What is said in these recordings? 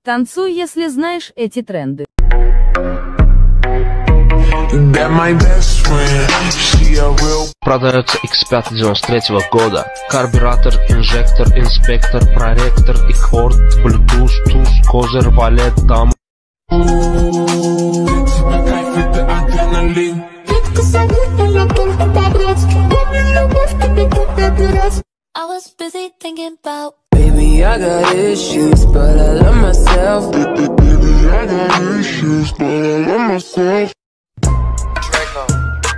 Танцуй, если знаешь эти тренды. Продается X5 93 года. Карбюратор, инжектор, инспектор, проректор, икорд, Bluetooth, туз, козырь, валет, дам. I was busy thinking about baby, I got issues, but I love myself. Baby, I got issues, but I love myself. Draco,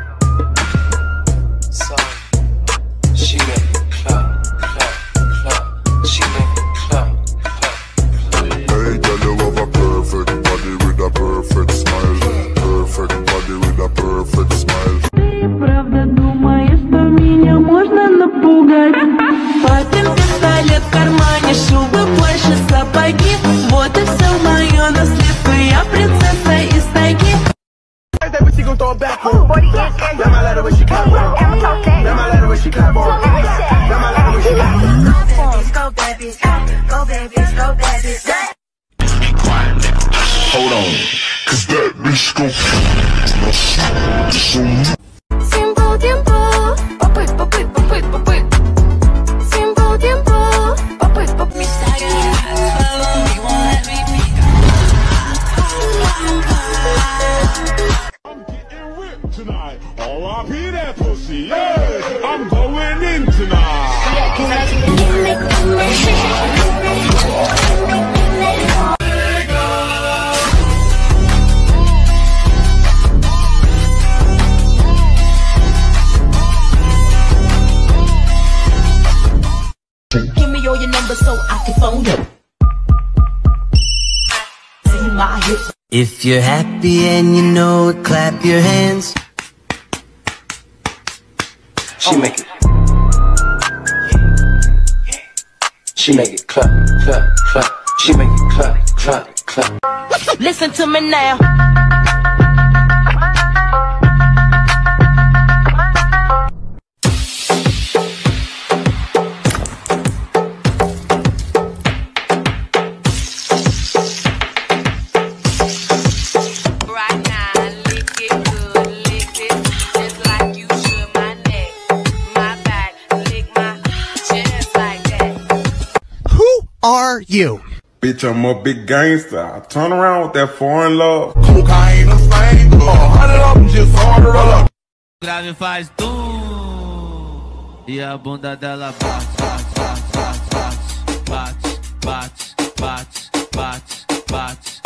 son, she make it clap, clap, clap. She make it clap, clap, clap. Hey, girl, you have a perfect body with a perfect smile. Perfect body with a perfect smile. Ты правда думаешь, что меня можно напугать? Папин пистолет в кармане, шубы больше сапоги. Вот и все мое наследство, я принцесса из тайги. Hold on, cause that bitch gon' Simple tiempo, popit, popit, popit, popit. Simple tiempo, popit, popit. I'm getting ripped tonight. R.I.P. that pussy, yeah. I'm going in tonight. Give me all your numbers so I can phone you. See my hips. If you're happy and you know it, clap your hands. She make it. She make it clap, clap, clap. She make it clap, clap, clap. Listen to me now. Are you? Bitch, I'm a big gangster. I turn around with that foreign love. Cocaine and fame, 100 of them just order up. Grave faz tum e a bunda dela bate, bate, bate, bate, bate, bate, bate, bate.